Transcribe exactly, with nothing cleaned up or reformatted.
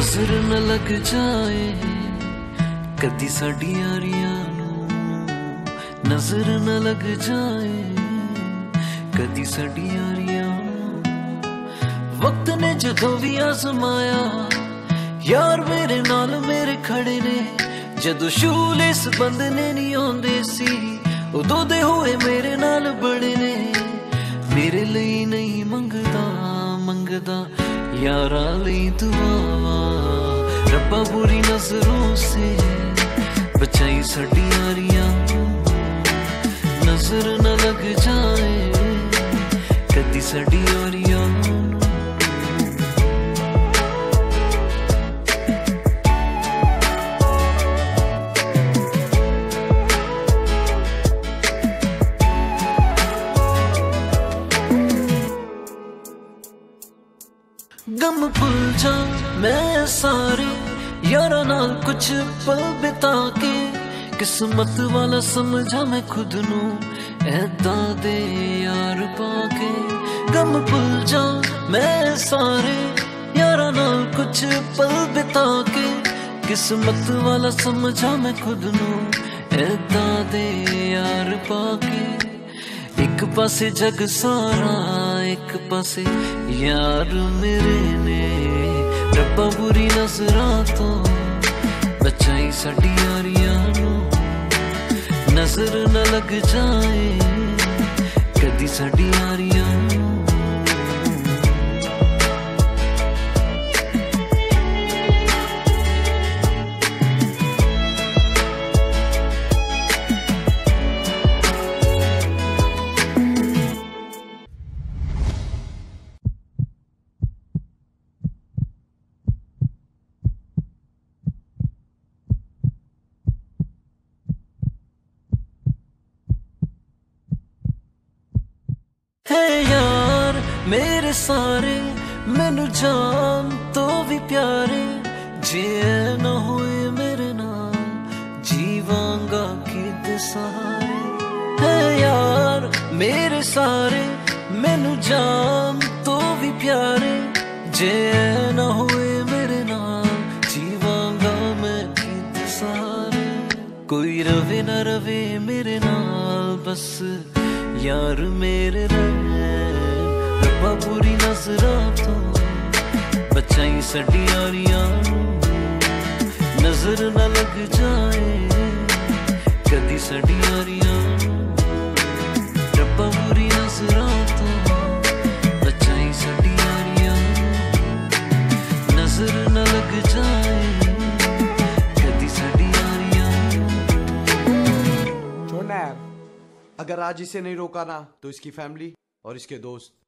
नजर न लग जाए कदी साडी यारियां नूं, नजर न लग जाए कदी साडी यारियां नूं। वक्त ने जदों भी आजमाया यार मेरे नाल मेरे खड़े ने, जदों शूलेस बंधने नहीं आउंदे सी उदों दे होए मेरे नाल बड़े ने। मेरे लिए नहीं मंगदा मंगदा यारा लई दुआवां, रब्बा बुरी नजरों से बचाई साडी यारियां, नजर न लग जाए कदी साडी यारियां। गम भुल जा मैं सारे यारा नाल कुछ पल बिता के, किस्मत वाला समझा मैं खुद नू ऐदा दे यार पाके। गम भुल जा मैं सारे यारा नाल कुछ पल बिता के, किस्मत वाला समझा मैं खुद नू ऐदा दे यार पाके। एक पासे जग सारा एक पासे यार मेरे ने, रब्बा बुरी नजरां तो बचाई साडी यारियां नूं, नजर न लग जाए कदी साडी यारियां नूं। है यार मेरे सारे मैनू जान तो भी प्यारे, जे न होए मेरे नाल जीवांगा किदे सहारे। है यार मेरे सारे मैनू जान तो भी प्यारे, जे न होए मेरे नाल जीवांगा मैं किदे सहारे। कोई रवे न रवे मेरे नाल बस यार मेरे रब्बा बुरी नजरां तो बचाई साडी यारियां, नजर न लग जाए कदी साडी यारियां। रब्बा बुरी नजरां तो बचाई साडी यारियां, नजर न लग जाए कदी साडी यारियां। छोड़ना यार, अगर आज इसे नहीं रोका ना तो इसकी फैमिली और इसके दोस्त